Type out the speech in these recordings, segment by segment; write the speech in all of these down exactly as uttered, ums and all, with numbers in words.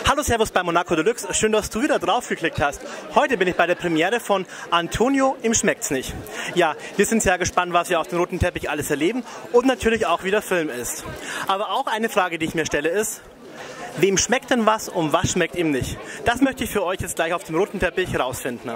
Hallo, Servus bei Monaco Deluxe. Schön, dass du wieder draufgeklickt hast. Heute bin ich bei der Premiere von Antonio im Schmeckt's nicht. Ja, wir sind sehr gespannt, was wir auf dem roten Teppich alles erleben und natürlich auch, wie der Film ist. Aber auch eine Frage, die ich mir stelle, ist: Wem schmeckt denn was und was schmeckt ihm nicht? Das möchte ich für euch jetzt gleich auf dem roten Teppich herausfinden.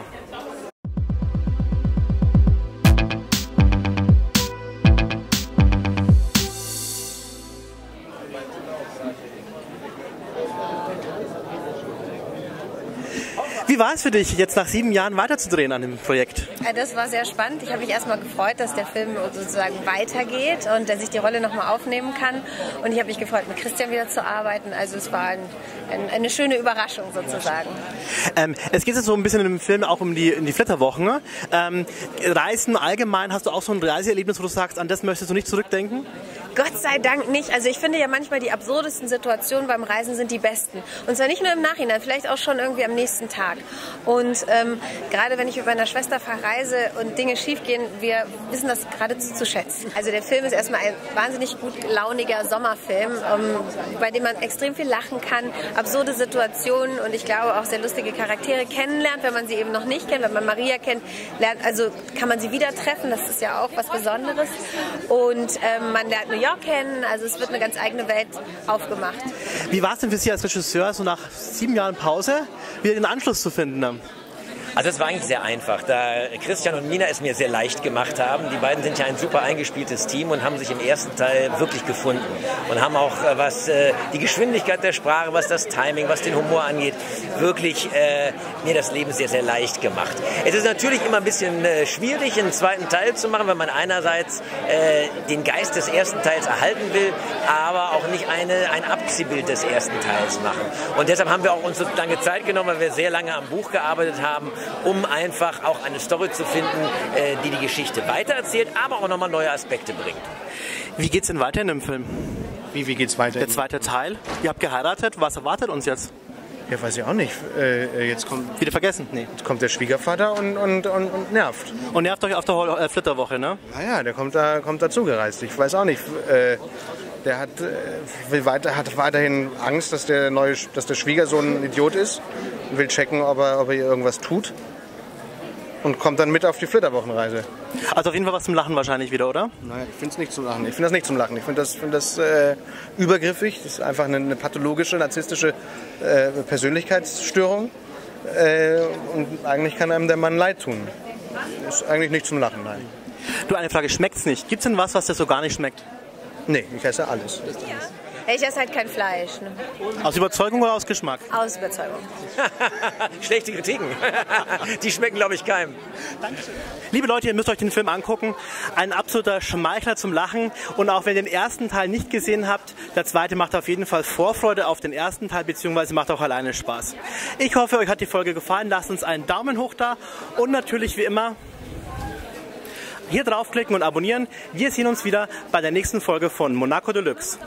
Wie war es für dich, jetzt nach sieben Jahren weiterzudrehen an dem Projekt? Das war sehr spannend. Ich habe mich erstmal gefreut, dass der Film sozusagen weitergeht und dass ich die Rolle nochmal aufnehmen kann. Und ich habe mich gefreut, mit Christian wieder zu arbeiten. Also es war ein, ein, eine schöne Überraschung sozusagen. Ähm, es geht jetzt so ein bisschen in dem Film auch um die, in die Flitterwochen. Ne? Ähm, Reisen allgemein, hast du auch so ein Reiseerlebnis, wo du sagst, an das möchtest du nicht zurückdenken? Gott sei Dank nicht. Also ich finde ja manchmal die absurdesten Situationen beim Reisen sind die besten. Und zwar nicht nur im Nachhinein, vielleicht auch schon irgendwie am nächsten Tag. Und ähm, gerade wenn ich mit meiner Schwester verreise und Dinge schiefgehen, wir wissen das geradezu zu schätzen. Also der Film ist erstmal ein wahnsinnig gut launiger Sommerfilm, ähm, bei dem man extrem viel lachen kann, absurde Situationen und ich glaube auch sehr lustige Charaktere kennenlernt, wenn man sie eben noch nicht kennt. Wenn man Maria kennt, lernt, also kann man sie wieder treffen. Das ist ja auch was Besonderes. Und ähm, man lernt New York kennen, also es wird eine ganz eigene Welt aufgemacht. Wie war es denn für Sie als Regisseur, so nach sieben Jahren Pause, wieder den Anschluss zu finden? Also es war eigentlich sehr einfach, da Christian und Nina es mir sehr leicht gemacht haben. Die beiden sind ja ein super eingespieltes Team und haben sich im ersten Teil wirklich gefunden und haben auch, was äh, die Geschwindigkeit der Sprache, was das Timing, was den Humor angeht, wirklich äh, mir das Leben sehr, sehr leicht gemacht. Es ist natürlich immer ein bisschen äh, schwierig, einen zweiten Teil zu machen, wenn man einerseits äh, den Geist des ersten Teils erhalten will, aber auch nicht eine, ein Abziehbild des ersten Teils machen. Und deshalb haben wir auch uns so lange Zeit genommen, weil wir sehr lange am Buch gearbeitet haben, um einfach auch eine Story zu finden, die die Geschichte weitererzählt, aber auch nochmal neue Aspekte bringt. Wie geht's denn weiter in dem Film? Wie, wie geht's weiter? Der zweite Teil. Ihr habt geheiratet. Was erwartet uns jetzt? Ja, weiß ich auch nicht. Äh, jetzt kommt, Wieder vergessen? Nee. Jetzt kommt der Schwiegervater und, und, und, und nervt. Und nervt euch auf der Hol- äh, Flitterwoche, ne? Naja, der kommt da kommt dazugereist. Ich weiß auch nicht. Äh, der hat, äh, will weiter, hat weiterhin Angst, dass der, neue, dass der Schwiegersohn ein Idiot ist. Und will checken, ob er, ob er irgendwas tut. Und kommt dann mit auf die Flitterwochenreise. Also auf jeden Fall was zum Lachen wahrscheinlich wieder, oder? Nein, ich finde es nicht zum Lachen. Ich finde das nicht zum Lachen. Ich finde das, find das äh, übergriffig. Das ist einfach eine, eine pathologische, narzisstische äh, Persönlichkeitsstörung. Äh, und eigentlich kann einem der Mann leid tun. Ist eigentlich nicht zum Lachen, nein. Du, eine Frage, schmeckt's nicht? Gibt's denn was, was dir so gar nicht schmeckt? Nee, ich esse alles. Ja. Ich esse halt kein Fleisch. Ne? Aus Überzeugung oder aus Geschmack? Aus Überzeugung. Schlechte Kritiken. Die schmecken, glaube ich, keinem. Dankeschön. Liebe Leute, ihr müsst euch den Film angucken. Ein absoluter Schmeichler zum Lachen. Und auch wenn ihr den ersten Teil nicht gesehen habt, der zweite macht auf jeden Fall Vorfreude auf den ersten Teil, beziehungsweise macht auch alleine Spaß. Ich hoffe, euch hat die Folge gefallen. Lasst uns einen Daumen hoch da und natürlich wie immer hier draufklicken und abonnieren. Wir sehen uns wieder bei der nächsten Folge von Monaco Deluxe.